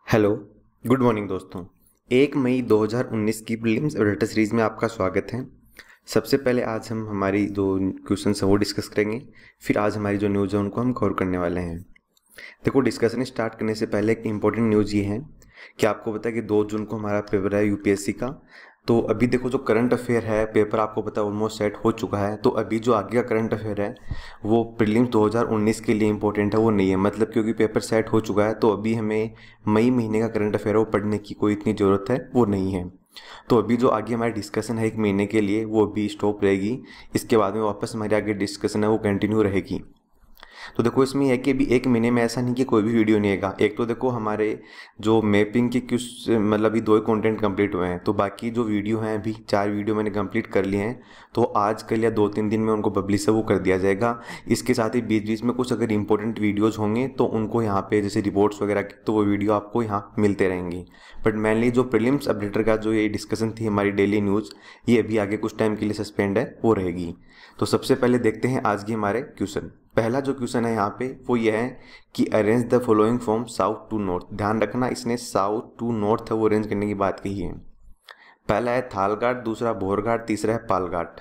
Hello, good morning दोस्तों। 1 मई 2019 की prelims और डेटा सीरीज़ में आपका स्वागत है। सबसे पहले आज हम हमारी जो क्वेश्चन है वो डिस्कस करेंगे। फिर आज हमारी जो न्यूज़ है उनको हम कवर करने वाले हैं। देखो, डिस्कशन स्टार्ट करने से पहले एक इम्पोर्टेंट न्यूज़ ये है कि आपको पता है कि 2 जून को हमारा पेपर है यूपीएससी का। तो अभी देखो, जो करंट अफेयर है पेपर आपको पता है ऑलमोस्ट सेट हो चुका है। तो अभी जो आगे का करंट अफेयर है वो प्रीलिम्स 2019 के लिए इम्पोर्टेंट है, वो नहीं है। मतलब क्योंकि पेपर सेट हो चुका है तो अभी हमें मई महीने का करंट अफेयर है वो पढ़ने की कोई इतनी ज़रूरत है वो नहीं है। तो अभी जो आगे हमारी डिस्कशन है 1 महीने के लिए वो अभी स्टॉप रहेगी। इसके बाद में वापस हमारी आगे डिस्कशन है वो कंटिन्यू रहेगी। तो देखो, इसमें यह है कि अभी 1 महीने में ऐसा नहीं कि कोई भी वीडियो नहीं आएगा। एक तो देखो, हमारे जो मैपिंग के कुछ मतलब अभी 2 ही कंटेंट कंप्लीट हुए हैं, तो बाकी जो वीडियो हैं अभी 4 वीडियो मैंने कंप्लीट कर लिए हैं। तो आज कल या 2-3 दिन में उनको पब्लिश है वो कर दिया जाएगा। इसके साथ ही बीच बीच में कुछ अगर इंपॉर्टेंट वीडियोज़ होंगे तो उनको यहाँ पे जैसे रिपोर्ट्स वगैरह की, तो वो वीडियो आपको यहाँ मिलते रहेंगे। बट मेनली जो प्रीलिम्स अपडेटर का जो ये डिस्कशन थी हमारी डेली न्यूज़, ये अभी आगे कुछ टाइम के लिए सस्पेंड है वो रहेगी। तो सबसे पहले देखते हैं आज के हमारे क्वेश्चन। पहला जो क्वेश्चन है यहाँ पे वो ये है कि arrange the following from south to north. ध्यान रखना, इसने साउथ टू नॉर्थ है वो अरेंज करने की बात कही है। पहला है थालघाट, दूसरा भोरघाट, तीसरा है पालघाट।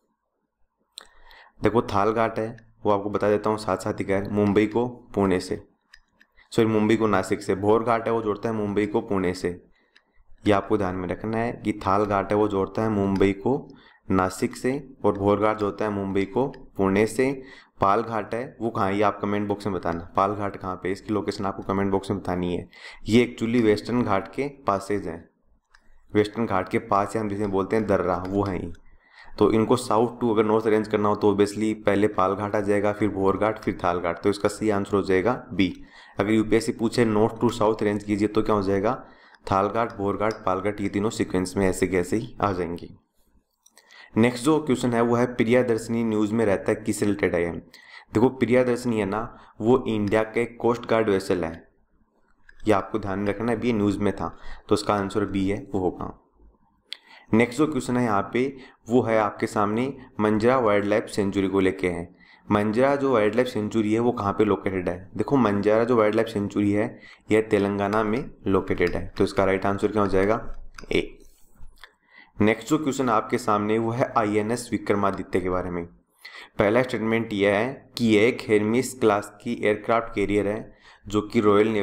देखो, थालघाट है वो आपको बता देता हूँ साथ साथ ही क्या है, मुंबई को पुणे से, सॉरी मुंबई को नासिक से। भोरघाट है वो जोड़ता है मुंबई को पुणे से। ये आपको ध्यान में रखना है कि थालघाट है वो जोड़ता है मुंबई को नासिक से और भोरघाट जोड़ता है मुंबई को पुणे से। पालघाट है वो कहाँ है, ये आप कमेंट बॉक्स में बताना। पालघाट कहाँ पे, इसकी लोकेशन आपको कमेंट बॉक्स में बतानी है। ये एक्चुअली वेस्टर्न घाट के पासेज हैं, वेस्टर्न घाट के पास है, हम जिसे बोलते हैं दर्रा, वो हैं ये। तो इनको साउथ टू अगर नॉर्थ अरेंज करना हो तो ऑब्वियसली पहले पालघाट आ जाएगा, फिर भोरघाट, फिर थालघाट। तो इसका सी आंसर हो जाएगा बी। अगर यूपीएससी पूछे नॉर्थ टू साउथ अरेंज कीजिए तो क्या हो जाएगा, थालघाट, भोरघाट, पालघाट, ये तीनों सीक्वेंस में ऐसे कैसे ही आ जाएंगे। नेक्स्ट जो क्वेश्चन है वो है प्रियदर्शनी न्यूज़ में रहता है, किससे रिलेटेड है। देखो, प्रियदर्शनी है ना वो इंडिया के कोस्ट गार्ड वेसल है, ये आपको ध्यान में रखना है। बी न्यूज़ में था तो उसका आंसर बी है वो होगा। नेक्स्ट जो क्वेश्चन है यहाँ पे वो है आपके सामने मंजरा वाइल्ड लाइफ सेंचुरी को लेके है। मंजरा जो वाइल्ड लाइफ सेंचुरी है वो कहाँ पे लोकेटेड है। देखो, मंजरा जो वाइल्ड लाइफ सेंचुरी है यह तेलंगाना में लोकेटेड है। तो इसका राइट आंसर क्या हो जाएगा, ए। नेक्स्ट जो क्वेश्चन आपके सामने वो है आईएनएस विक्रमादित्य के बारे में। पहला स्टेटमेंट यह है कि यह एक हेरमिस क्लास की एयरक्राफ्ट कैरियर है जो कि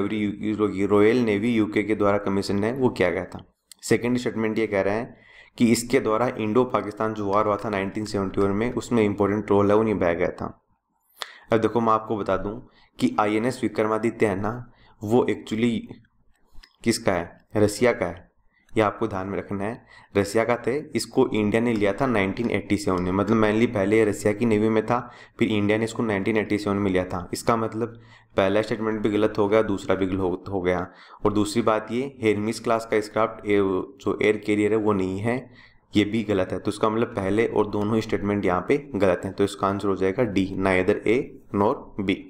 रॉयल नेवी यूके के द्वारा कमीशन है वो किया गया था। सेकेंड स्टेटमेंट ये कह रहा है कि इसके द्वारा इंडो पाकिस्तान जो वार हुआ था 1971 में, उसमें इंपॉर्टेंट रोल है वो निभाया गया था। अब देखो, मैं आपको बता दूं कि आईएनएस विक्रमादित्य है ना वो एक्चुअली किसका है, रसिया का है। यह आपको ध्यान में रखना है, रसिया का थे। इसको इंडिया ने लिया था 1987 में। मतलब मेनली पहले रसिया की नेवी में था, फिर इंडिया ने इसको 1987 में लिया था। इसका मतलब पहला स्टेटमेंट भी गलत हो गया, दूसरा भी गलत हो गया। और दूसरी बात ये, हेरमिस क्लास का एयरक्राफ्ट जो एयर कैरियर है वो नहीं है, ये भी गलत है। तो इसका मतलब पहले और दोनों ही स्टेटमेंट यहाँ पे गलत हैं। तो इसका आंसर हो जाएगा D, neither A nor B.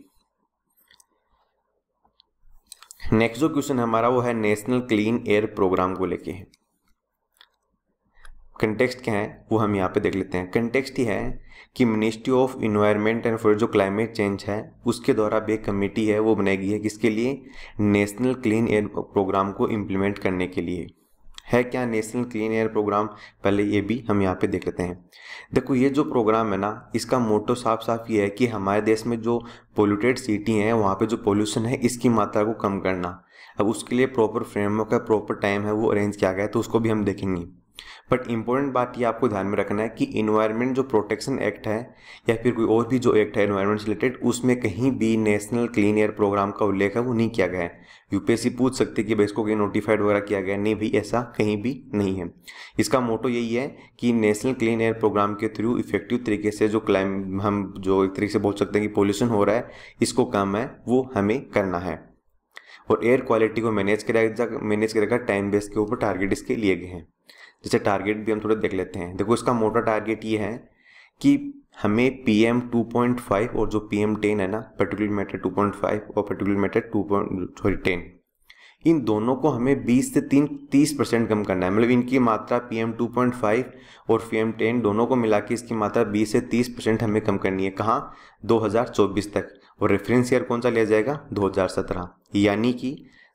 Next जो क्वेश्चन हमारा वो है नेशनल क्लीन एयर प्रोग्राम को लेके है। कंटेक्स्ट क्या है वो हम यहाँ पे देख लेते हैं। कंटेक्स्ट ही है कि ministry of environment and for जो क्लाइमेट चेंज है उसके द्वारा एक कमेटी है वो बनाई गई है, किसके लिए, नेशनल क्लीन एयर प्रोग्राम को इम्प्लीमेंट करने के लिए। है क्या नेशनल क्लीन एयर प्रोग्राम, पहले ये भी हम यहाँ पे देख लेते हैं। देखो, ये जो प्रोग्राम है ना इसका मोटो साफ साफ ये है कि हमारे देश में जो पोल्यूटेड सिटी हैं वहाँ पे जो पोल्यूशन है इसकी मात्रा को कम करना। अब उसके लिए प्रॉपर फ्रेमवर्क है, प्रॉपर टाइम है वो अरेंज किया गया है, तो उसको भी हम देखेंगे। बट इंपॉर्टेंट बात ये आपको ध्यान में रखना है कि इन्वायरमेंट जो प्रोटेक्शन एक्ट है या फिर कोई और भी जो एक्ट है इन्वायरमेंट से रिलेटेड, उसमें कहीं भी नेशनल क्लीन एयर प्रोग्राम का उल्लेख है वो नहीं किया गया है। यूपीएससी पूछ सकती है कि भाई इसको कहीं नोटिफाइड वगैरह किया गया, नहीं भाई, ऐसा कहीं भी नहीं है। इसका मोटो यही है कि नेशनल क्लीन एयर प्रोग्राम के थ्रू इफेक्टिव तरीके से जो हम जो एक तरीके से बोल सकते हैं कि पोल्यूशन हो रहा है इसको कम है वो हमें करना है। और एयर क्वालिटी को मैनेज करेगा टाइम बेस के ऊपर टारगेट इसके लिए गए हैं। जैसे टारगेट भी हम थोड़े देख लेते हैं। देखो, इसका मोटा टारगेट ये है कि हमें PM 2.5 और जो PM10 है ना, पर्टिकुलर मैटर 2.5 और पर्टिकुलर मैटर 10, इन दोनों को हमें 20 से 30% कम करना है। मतलब इनकी मात्रा PM 2.5 और PM10 दोनों को मिला के इसकी मात्रा 20 से 30% हमें कम करनी है। कहाँ, 2024 तक। और रेफरेंस ईयर कौन सा लिया जाएगा, 2017। यानी कि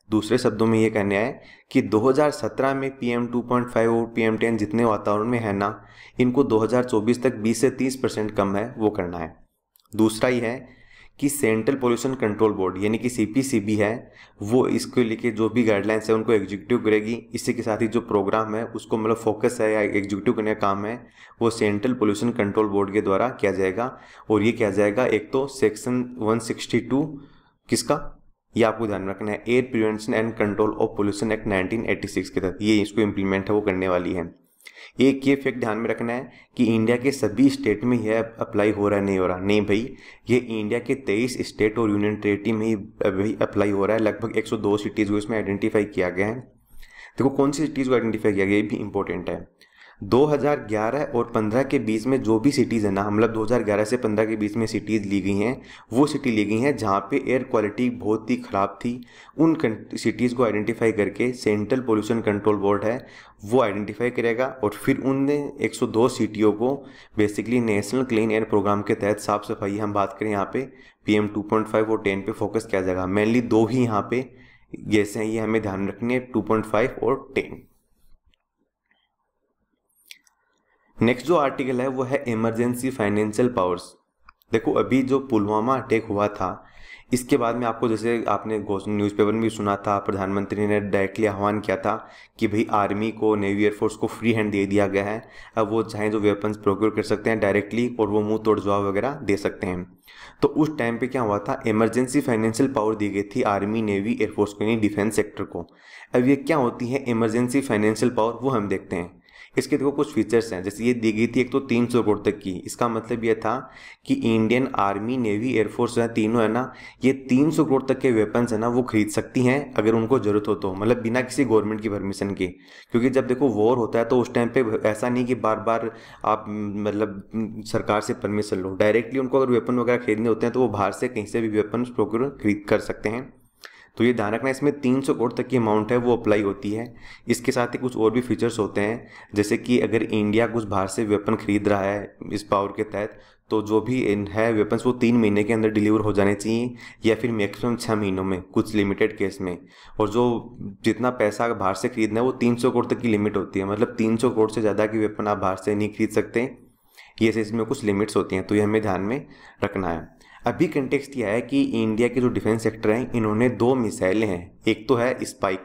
दूसरे शब्दों में ये कहना है कि 2017 में PM 2.5 और PM 10 जितने वातावरण में है ना, इनको 2024 तक 20 से 30% कम है वो करना है। दूसरा ही है कि सेंट्रल पोल्यूशन कंट्रोल बोर्ड यानी कि CPCB है, वो इसको लेके जो भी गाइडलाइंस है उनको एग्जीक्यूटिव करेगी। इसी के साथ ही जो प्रोग्राम है उसको मतलब फोकस है या एग्जीक्यूटिव करने का काम है वो सेंट्रल पोल्यूशन कंट्रोल बोर्ड के द्वारा किया जाएगा। और ये किया जाएगा एक तो सेक्शन 162 किसका, ये आपको ध्यान रखना है, air prevention and control of pollution act 1986 के तहत ये इसको इम्प्लीमेंट है वो करने वाली है। एक ये फैक्ट ध्यान में रखना है कि इंडिया के सभी स्टेट में यह अप्लाई हो रहा है नहीं हो रहा, नहीं भाई, ये इंडिया के 23 स्टेट और यूनियन टेरिटरी में ही अप्लाई हो रहा है। लगभग 102 सिटीज़ को इसमें आइडेंटिफाई किया गया है। देखो कौन सी सिटीज़ को आइडेंटिफाई किया गया ये भी इंपॉर्टेंट है। 2011 और 15 के बीच में जो भी सिटीज़ है ना, मतलब 2011 से 15 के बीच में सिटीज़ ली गई हैं, वो सिटी ली गई हैं जहाँ पे एयर क्वालिटी बहुत ही ख़राब थी। उन सिटीज़ को आइडेंटिफाई करके सेंट्रल पोल्यूशन कंट्रोल बोर्ड है वो आइडेंटिफाई करेगा और फिर उनने 102 सिटियों को basically national clean air programme के तहत साफ़ सफाई, हम बात करें यहाँ पे PM 2.5 और 10 पे फोकस किया जाएगा। मेनली दो ही यहाँ पे गैसें हैं, ये हमें ध्यान रखनी है, 2.5 और 10। नेक्स्ट जो आर्टिकल है वो है इमरजेंसी फाइनेंशियल पावर्स। देखो अभी जो पुलवामा अटैक हुआ था इसके बाद में आपको, जैसे आपने न्यूज़पेपर में भी सुना था, प्रधानमंत्री ने डायरेक्टली आह्वान किया था कि भाई आर्मी को, नेवी, एयरफोर्स को फ्री हैंड दे दिया गया है, अब वो चाहें जो वेपन्स प्रोक्योर कर सकते हैं डायरेक्टली और वो मुंह तोड़ जवाब वगैरह दे सकते हैं। तो उस टाइम पे क्या हुआ था, इमरजेंसी फाइनेंशियल पावर दी गई थी आर्मी, नेवी, एयरफोर्स को यानी डिफेंस सेक्टर को। अब ये क्या होती है इमरजेंसी फाइनेंशियल पावर वो हम देखते हैं। इसके देखो कुछ फीचर्स हैं, जैसे ये दी गई थी एक तो 300 करोड़ तक की। इसका मतलब ये था कि इंडियन आर्मी, नेवी, एयरफोर्स है तीनों है ना, ये 300 करोड़ तक के वेपन्स है ना वो खरीद सकती हैं अगर उनको जरूरत हो तो, मतलब बिना किसी गवर्नमेंट की परमिशन के। क्योंकि जब देखो वॉर होता है तो उस टाइम पे ऐसा नहीं कि बार बार आप मतलब सरकार से परमिशन लो, डायरेक्टली उनको अगर वेपन वगैरह खरीदने होते हैं तो वो बाहर से कहीं से भी वेपन प्रोक्योर खरीद कर सकते हैं। तो ये ध्यान रखना, इसमें 300 करोड़ तक की अमाउंट है वो अप्लाई होती है। इसके साथ ही कुछ और भी फीचर्स होते हैं, जैसे कि अगर इंडिया कुछ बाहर से वेपन खरीद रहा है इस पावर के तहत, तो जो भी है वेपन्स वो 3 महीने के अंदर डिलीवर हो जाने चाहिए या फिर मैक्सिमम 6 महीनों में कुछ लिमिटेड केस में। और जो जितना पैसा बाहर से खरीदना है वो 300 करोड़ तक की लिमिट होती है, मतलब 300 करोड़ से ज़्यादा की वेपन आप बाहर से नहीं खरीद सकते। ये इसमें कुछ लिमिट्स होती हैं, तो ये हमें ध्यान में रखना है। अभी कंटेक्स्ट ये है कि इंडिया के जो डिफेंस सेक्टर हैं इन्होंने 2 मिसाइलें हैं, एक तो है स्पाइक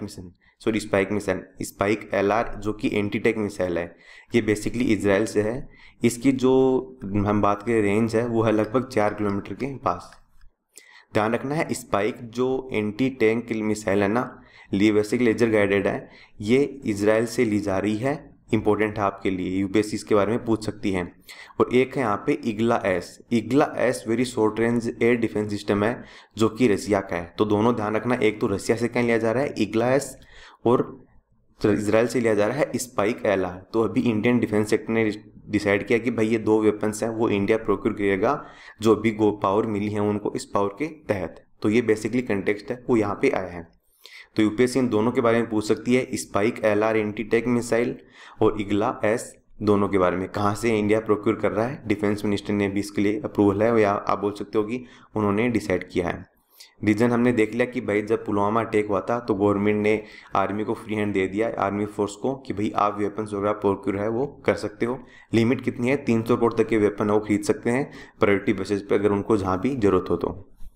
मिशन, स्पाइक LR जो कि एंटी टैंक मिसाइल है, ये बेसिकली इजराइल से है। इसकी जो हम बात करें रेंज है वो है लगभग 4 किलोमीटर के पास। ध्यान रखना है स्पाइक जो एंटी टैंक मिसाइल है ना, ये बेसिकली लेजर गाइडेड है, ये इजराइल से ली जा रही है। इंपॉर्टेंट है आपके लिए, यूपीएससी इसके बारे में पूछ सकती हैं। और एक है यहाँ पे Igla S very short range air defence system है जो कि रसिया का है। तो दोनों ध्यान रखना, एक तो रसिया से क्या लिया जा रहा है इग्ला एस, और इजराइल से लिया जा रहा है स्पाइक LR। तो अभी इंडियन डिफेंस सेक्टर ने डिसाइड किया कि भाई ये 2 वेपन्स हैं वो इंडिया प्रोक्योर करेगा, जो अभी गो पावर मिली है उनको इस पावर के तहत। तो ये बेसिकली कंटेक्स्ट है वो यहाँ पे आया है। तो यूपीएससी इन दोनों के बारे में पूछ सकती है, Spike LR anti tank missile और इग्ला एस दोनों के बारे में कहाँ से इंडिया प्रोक्योर कर रहा है। डिफेंस मिनिस्टर ने भी इसके लिए अप्रूवल है या आप बोल सकते हो कि उन्होंने डिसाइड किया है। रीजन हमने देख लिया कि भाई जब पुलवामा अटैक हुआ था तो गवर्नमेंट ने आर्मी को फ्री हैंड दे दिया, आर्मी फोर्स को, कि भाई आप वेपन्स वगैरह प्रोक्योर है वो कर सकते हो। लिमिट कितनी है, 300 करोड़ तक के वेपन है वो खरीद सकते हैं प्रायोरिटी बेसिस पे अगर उनको जहाँ भी जरूरत हो तो।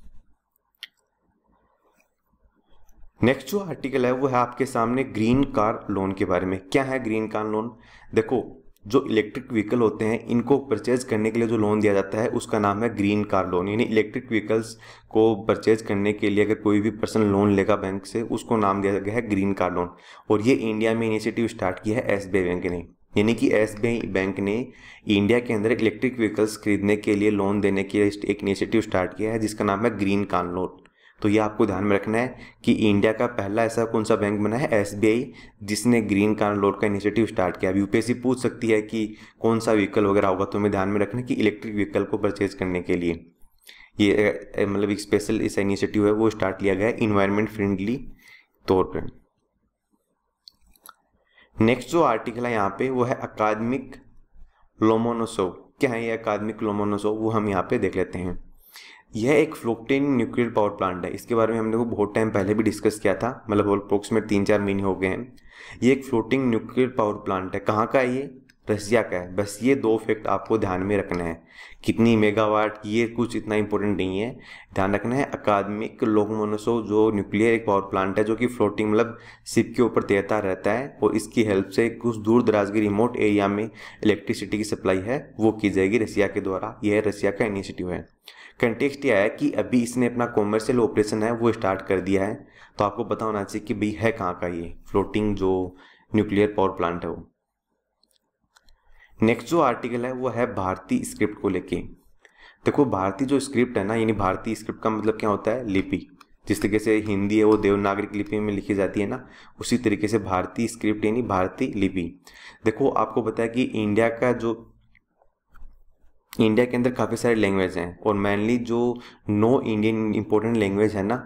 नेक्स्ट जो आर्टिकल है वो है आपके सामने ग्रीन कार लोन के बारे में। क्या है ग्रीन कार लोन? देखो जो इलेक्ट्रिक व्हीकल होते हैं इनको परचेज करने के लिए जो लोन दिया जाता है उसका नाम है ग्रीन कार लोन। यानी इलेक्ट्रिक व्हीकल्स को परचेज करने के लिए अगर कोई भी पर्सन लोन लेगा बैंक से, उसको नाम दिया गया है ग्रीन कार लोन। और ये इंडिया में इनिशिएटिव स्टार्ट किया है SBI बैंक ने। यानी कि SBI बैंक ने इंडिया के अंदर इलेक्ट्रिक व्हीकल्स खरीदने के लिए लोन देने के लिए एक इनिशिएटिव स्टार्ट किया है जिसका नाम है ग्रीन कार लोन। तो ये आपको ध्यान में रखना है कि इंडिया का पहला ऐसा कौन सा बैंक बना है, SBI, जिसने ग्रीन कार लोन का इनिशिएटिव स्टार्ट किया। यूपीएससी पूछ सकती है कि कौन सा व्हीकल वगैरह होगा, तो हमें ध्यान में रखना है कि इलेक्ट्रिक व्हीकल को परचेज करने के लिए ये मतलब एक स्पेशल ऐसा इनिशिएटिव है वो स्टार्ट लिया गया है इन्वायरमेंट फ्रेंडली तौर पर। नेक्स्ट जो आर्टिकल है यहाँ पे वो है अकादमिक लोमोनोसोव। क्या है ये अकादमिक लोमोनोसोव, वो हम यहाँ पे देख लेते हैं। यह एक फ्लोटिंग न्यूक्लियर पावर प्लांट है। इसके बारे में हमने को बहुत टाइम पहले भी डिस्कस किया था, मतलब अप्रोक्सीमेट 3-4 महीने हो गए हैं। ये एक फ्लोटिंग न्यूक्लियर पावर प्लांट है। कहाँ का है ये? रसिया का है। बस ये 2 फैक्ट आपको ध्यान में रखना है। कितनी मेगावाट, ये कुछ इतना इंपॉर्टेंट नहीं है, ध्यान रखना है अकादमिक लोकोमोटिव जो न्यूक्लियर एक पावर प्लांट है जो कि फ्लोटिंग मतलब शिप के ऊपर तैरता रहता है, और इसकी हेल्प से कुछ दूर दराज के रिमोट एरिया में इलेक्ट्रिसिटी की सप्लाई है वो की जाएगी रसिया के द्वारा। यह रसिया का इनिशिएटिव है। कंटेक्स्ट यह है कि अभी इसने अपना कॉमर्शियल ऑपरेशन है वो स्टार्ट कर दिया है। तो आपको पता होना चाहिए कि भाई है कहाँ का ये फ्लोटिंग जो न्यूक्लियर पावर प्लांट है वो। नेक्स्ट जो आर्टिकल है वो है भारतीय स्क्रिप्ट को लेके। देखो भारतीय जो स्क्रिप्ट है ना, यानी भारतीय स्क्रिप्ट का मतलब क्या होता है? लिपि। जिस तरीके से हिंदी है वो देवनागरी लिपि में लिखी जाती है ना, उसी तरीके से भारतीय स्क्रिप्ट यानी भारतीय लिपि। देखो आपको पता है कि इंडिया के अंदर काफ़ी सारे लैंग्वेज हैं, और मेनली जो नो इंडियन इंपॉर्टेंट लैंग्वेज है ना,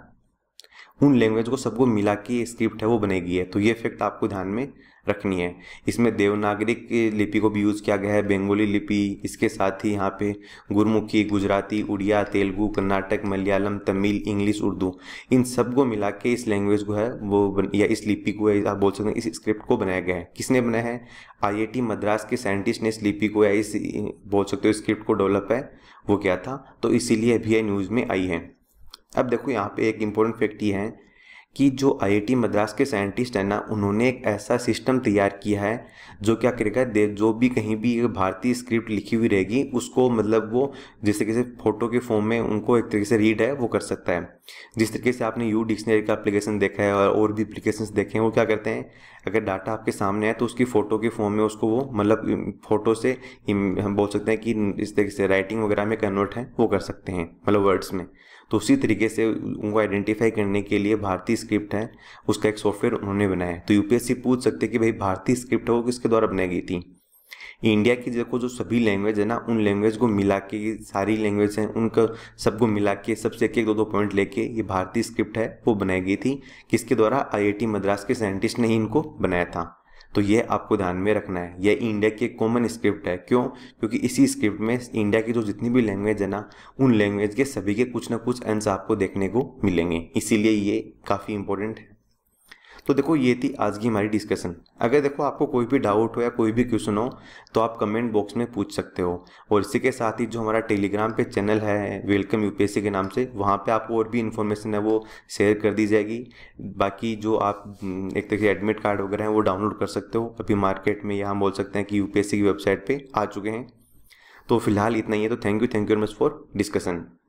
उन लैंग्वेज को सबको मिला के स्क्रिप्ट है वो बनेगी है। तो ये फैक्ट आपको ध्यान में रखनी है। इसमें देवनागरिक लिपि को भी यूज़ किया गया है, बंगाली लिपि, इसके साथ ही यहाँ पे गुरमुखी, गुजराती, उड़िया, तेलुगु, कर्नाटक, मलयालम, तमिल, इंग्लिश, उर्दू, इन सब को मिला के इस लैंग्वेज को है वो या इस लिपि को आप बोल सकते हैं इस स्क्रिप्ट को बनाया गया है। किसने बनाया है? IIT मद्रास के साइंटिस्ट ने इस लिपि को या इस बोल सकते हो स्क्रिप्ट को डेवलप है वो किया था। तो इसीलिए अभी ये न्यूज़ में आई है। अब देखो यहाँ पे एक इम्पोर्टेंट फैक्ट ये है कि जो IIT मद्रास के साइंटिस्ट है ना, उन्होंने एक ऐसा सिस्टम तैयार किया है जो क्या करेगा, जो भी कहीं भी भारतीय स्क्रिप्ट लिखी हुई रहेगी उसको मतलब वो जिस तरीके से फोटो के फॉर्म में उनको एक तरीके से रीड है वो कर सकता है। जिस तरीके से आपने यू डिक्शनरी का एप्लीकेशन देखा है और भी एप्लीकेशंस देखे हैं, वो क्या करते हैं, अगर डाटा आपके सामने है तो उसकी फ़ोटो के फॉर्म में उसको वो मतलब फ़ोटो से हम बोल सकते हैं कि इस तरीके से राइटिंग वगैरह में कन्वर्ट है वो कर सकते हैं, मतलब वर्ड्स में। तो उसी तरीके से उनको आइडेंटिफाई करने के लिए भारतीय स्क्रिप्ट है उसका एक सॉफ्टवेयर उन्होंने बनाया है। तो यूपीएससी पूछ सकते हैं कि भाई भारतीय स्क्रिप्ट है वो किसके द्वारा बनाई गई थी? इंडिया की देखो जो सभी लैंग्वेज है ना, उन लैंग्वेज को मिला के, सारी लैंग्वेज हैं उनका सबको मिला के सबसे एक 1-2 पॉइंट लेके ये भारतीय स्क्रिप्ट है वो बनाई गई थी। किसके द्वारा? IIT मद्रास के साइंटिस्ट ने ही इनको बनाया था। तो ये आपको ध्यान में रखना है। यह इंडिया की एक कॉमन स्क्रिप्ट है। क्यों? क्योंकि इसी स्क्रिप्ट में इंडिया की जो जितनी भी लैंग्वेज है ना, उन लैंग्वेज के सभी के कुछ ना कुछ अंश आपको देखने को मिलेंगे, इसीलिए ये काफ़ी इंपॉर्टेंट है। तो देखो ये थी आज की हमारी डिस्कशन। अगर देखो आपको कोई भी डाउट हो या कोई भी क्वेश्चन हो तो आप कमेंट बॉक्स में पूछ सकते हो। और इसी के साथ ही जो हमारा टेलीग्राम पे चैनल है वेलकम यूपीएससी के नाम से, वहाँ पे आपको और भी इन्फॉर्मेशन है वो शेयर कर दी जाएगी। बाकी जो आप एक तरह से एडमिट कार्ड वगैरह हैं वो डाउनलोड कर सकते हो, अभी मार्केट में या हम बोल सकते हैं कि यूपीएससी की वेबसाइट पर आ चुके हैं। तो फिलहाल इतना ही है। तो thank you very much for discussion.